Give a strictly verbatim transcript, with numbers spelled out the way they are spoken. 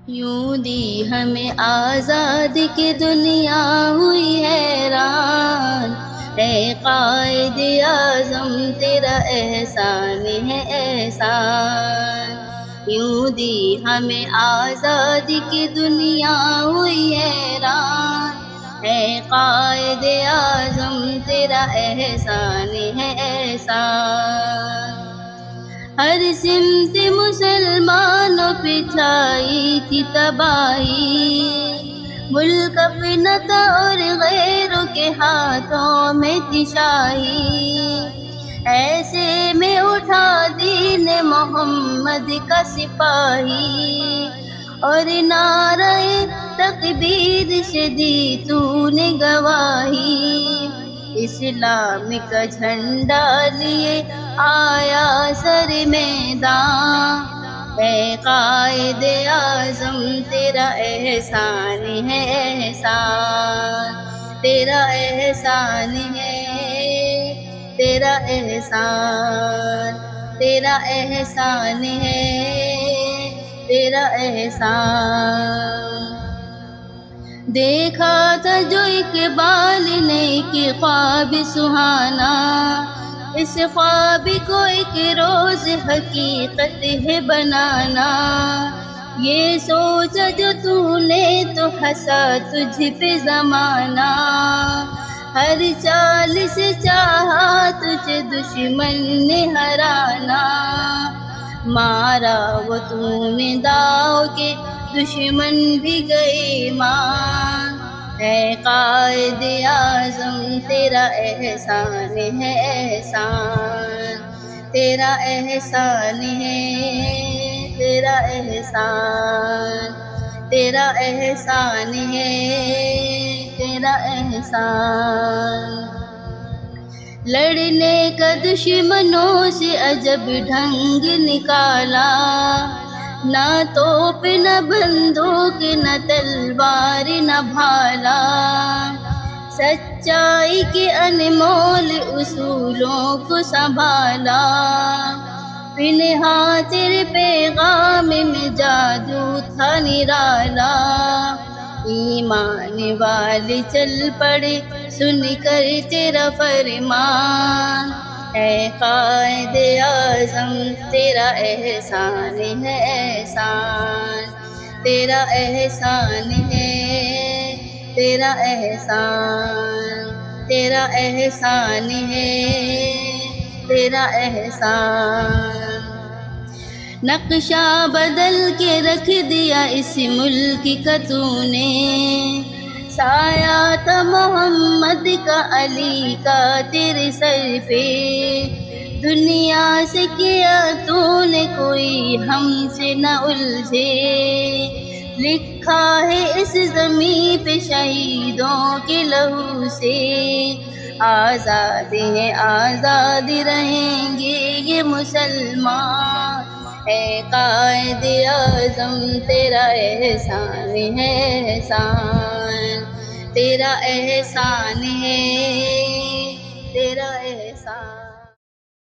یوں دی ہمیں آزادی کی دنیا ہوئی حیران، اے قائد اعظم تیرا احسان ہے احسان۔ یوں دی ہمیں آزادی کی دنیا ہوئی حیران، اے قائد اعظم تیرا احسان ہے احسان۔ ہر سمت مسلمانوں پہ چھائی تھی تباہی، ملک اپنا تھا اور غیروں کے ہاتھوں میں تھی شاہی، ایسے میں اٹھا دین محمد کا سپاہی، اور نعرہ تکبیر سے دی تو نے گواہی، اسلام کا جھنڈا لیے آیا سر میدان، اے قائد اعظم تیرا احسان ہے احسان، تیرا احسان ہے، تیرا احسان، تیرا احسان ہے، تیرا احسان۔ دیکھا تھا جو اقبال نے کہ خواب سہانا، اس خواب کو ایک روز حقیقت ہے بنانا، یہ سوچا جو تو نے تو ہنسا تجھ پہ زمانہ، ہر چال سے چاہا تجھے دشمن نے ہرانا، مارا وہ تو نے داؤ کے دشمن بھی گئے مان، اے قائد اعظم تیرا احسان ہے احسان، تیرا احسان ہے، تیرا احسان، تیرا احسان ہے، تیرا احسان۔ لڑنے کا دشمنوں سے عجب ڈھنگ نکالا، نہ توپ نہ بندوق نہ تلوار نہ بھالا، سچائی کے انمول اصولوں کو سنبھالا، پنہا تیرے پیغام میں جادو تھا نرالا، ایمان والے چل پڑے سن کر تیرا فرمان، اے قائد اعظم تیرا احسان ہے احسان، تیرا احسان ہے، تیرا احسان، تیرا احسان ہے، تیرا احسان۔ نقشہ بدل کے رکھ دیا اس ملک کا تو نے، سایہ تھا محمد کا علی کا تیرے سر پہ، دنیا سے کیا تو نے کوئی ہم سے نہ الجھے، لکھا ہے اس زمین پہ شہیدوں کے لہو سے، آزاد ہیں آزاد رہیں گے یہ مسلمان، اے قائد اعظم تیرا احسان ہے احسان، تیرا احسان ہے، تیرا